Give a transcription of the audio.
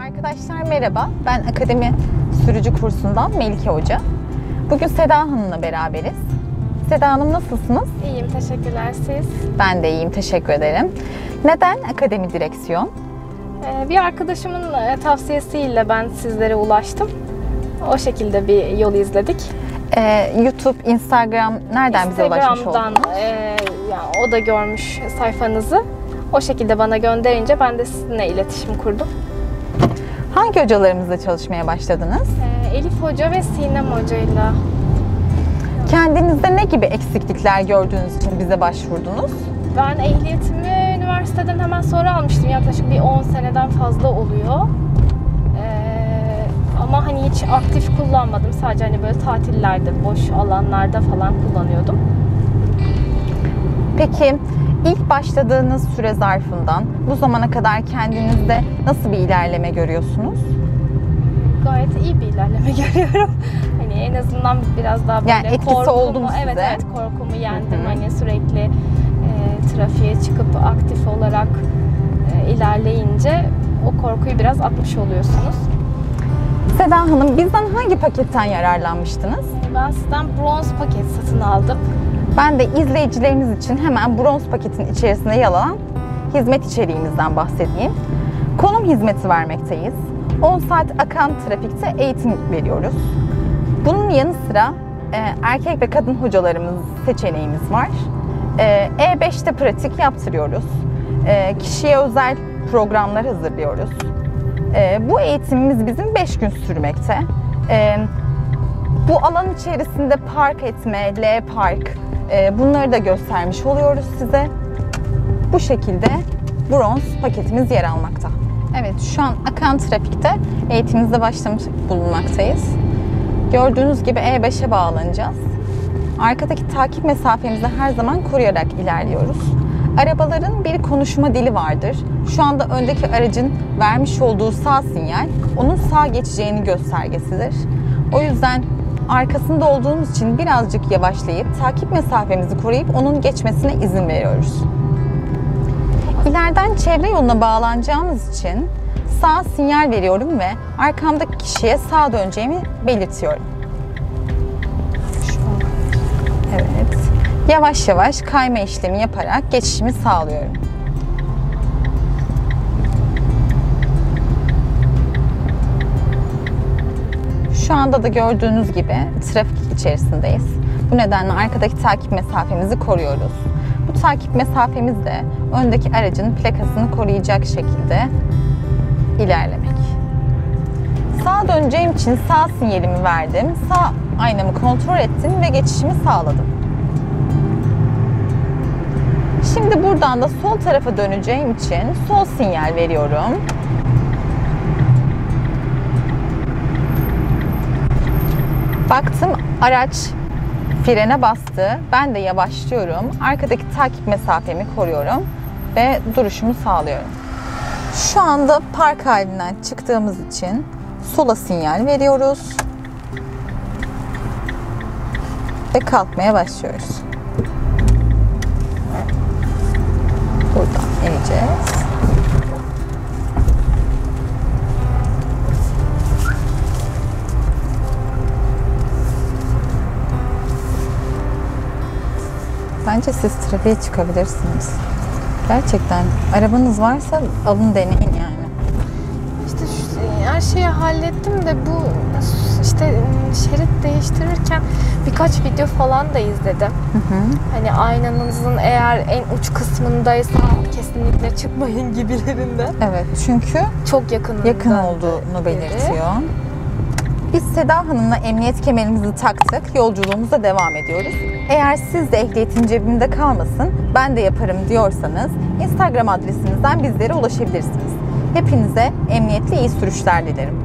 Arkadaşlar merhaba, ben Akademi Sürücü Kursu'ndan Melike Hoca. Bugün Seda Hanım'la beraberiz. Seda Hanım nasılsınız? İyiyim, teşekkürler. Siz? Ben de iyiyim, teşekkür ederim. Neden Akademi Direksiyon? Bir arkadaşımın tavsiyesiyle ben sizlere ulaştım. O şekilde bir yol izledik. YouTube, Instagram nereden bize ulaşmış oldunuz? Instagram'dan yani o da görmüş sayfanızı. O şekilde bana gönderince ben de sizinle iletişim kurdum. Hangi hocalarımızla çalışmaya başladınız? Elif Hoca ve Sinem Hoca'yla. Kendinizde ne gibi eksiklikler gördüğünüz için bize başvurdunuz? Ben ehliyetimi üniversiteden hemen sonra almıştım. Yaklaşık bir 10 seneden fazla oluyor. Ama hani hiç aktif kullanmadım. Sadece hani böyle tatillerde, boş alanlarda falan kullanıyordum. Peki ilk başladığınız süre zarfından bu zamana kadar kendinizde nasıl bir ilerleme görüyorsunuz? Gayet iyi bir ilerleme görüyorum. Hani en azından biraz daha böyle yani etkisi oldu mu size? Evet, korkumu yendim. Hı-hı. Hani sürekli trafiğe çıkıp aktif olarak ilerleyince o korkuyu biraz atmış oluyorsunuz. Seda Hanım, bizden hangi paketten yararlanmıştınız? Ben sizden bronz paket satın aldım. Ben de izleyicilerimiz için hemen bronz paketin içerisinde yer alan hizmet içeriğimizden bahsedeyim. Konum hizmeti vermekteyiz. 10 saat akan trafikte eğitim veriyoruz. Bunun yanı sıra erkek ve kadın hocalarımız seçeneğimiz var. E5'te pratik yaptırıyoruz. Kişiye özel programlar hazırlıyoruz. Bu eğitimimiz bizim 5 gün sürmekte. Bu alan içerisinde park etme, L-Park, bunları da göstermiş oluyoruz size. Bu şekilde bronz paketimiz yer almakta. Evet, şu an akan trafikte eğitimimize başlamış bulunmaktayız. Gördüğünüz gibi E5'e bağlanacağız. Arkadaki takip mesafemizi her zaman koruyarak ilerliyoruz. Arabaların bir konuşma dili vardır. Şu anda öndeki aracın vermiş olduğu sağ sinyal onun sağ geçeceğini göstergesidir. O yüzden arkasında olduğumuz için birazcık yavaşlayıp takip mesafemizi koruyup onun geçmesine izin veriyoruz. İleriden çevre yoluna bağlanacağımız için sağ sinyal veriyorum ve arkamdaki kişiye sağa döneceğimi belirtiyorum. Evet. Yavaş yavaş kayma işlemi yaparak geçişimi sağlıyorum. Şu anda da gördüğünüz gibi trafik içerisindeyiz. Bu nedenle arkadaki takip mesafemizi koruyoruz. Bu takip mesafemiz de öndeki aracın plakasını koruyacak şekilde ilerlemek. Sağa döneceğim için sağ sinyalimi verdim. Sağ aynamı kontrol ettim ve geçişimi sağladım. Şimdi buradan da sol tarafa döneceğim için sol sinyal veriyorum. Baktım araç frene bastı. Ben de yavaşlıyorum. Arkadaki takip mesafemi koruyorum ve duruşumu sağlıyorum. Şu anda park halinden çıktığımız için sola sinyal veriyoruz ve kalkmaya başlıyoruz. Buradan ineceğiz. Bence siz trafiğe çıkabilirsiniz. Gerçekten arabanız varsa alın deneyin yani. İşte her şeyi hallettim de bu işte şerit değiştirirken birkaç video falan da izledim. Hani aynanızın eğer en uç kısmındaysa kesinlikle çıkmayın gibilerinde. Evet, çünkü çok yakın olduğunu belirtiyor. Biz Seda Hanım'la emniyet kemerimizi taktık, yolculuğumuza devam ediyoruz. Eğer siz de ehliyetin cebimde kalmasın, ben de yaparım diyorsanız Instagram adresimizden bizlere ulaşabilirsiniz. Hepinize emniyetli iyi sürüşler dilerim.